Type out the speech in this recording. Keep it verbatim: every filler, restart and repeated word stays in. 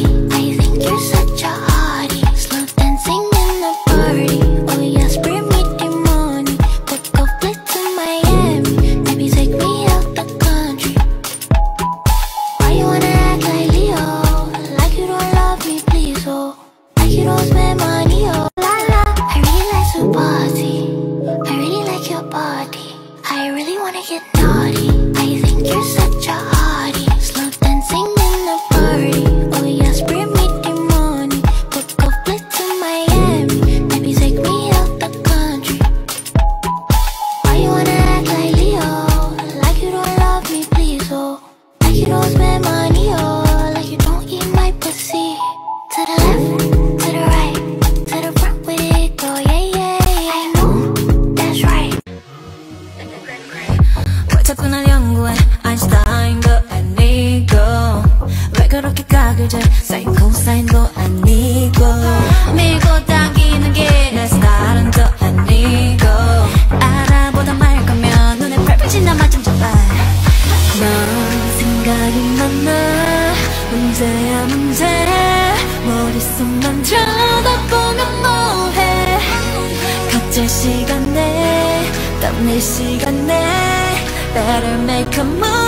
naughty. I think you're such a hottie. Slow dancing in the party. Oh yes, bring me the money. Book a flight to Miami. Maybe take me out the country. Why you wanna act like Leo? Like you don't love me, please, oh. Like you don't spend money, oh. La la, I really like to party. I really like your body. I really wanna get naughty. I think you're such a hottie. Slow dancing in the party. Oh yes, bring me the money. Book a flight to Miami. Maybe take me out the country. Why you wanna act like Leo? Like you don't love me, please, oh. Like you don't spend money, oh. Like you don't eat my pussy. To the left, to the right, to the front with it go, yeah, yeah. I know, that's right. 왜 자꾸 날 연구해 아인슈타인도 아니고 왜 그렇게 각을 재 사인 코사인도 아니고 밀고 당기는 게 내 스타일은 또 아니고 알아보다 말 거면 눈에 펄펄 나만 좀 잡아 넌 생각이 많아 문제야 문제 머릿속만 쳐다보면 뭐해 각자 시간에 땀낼 시간에 Better make a move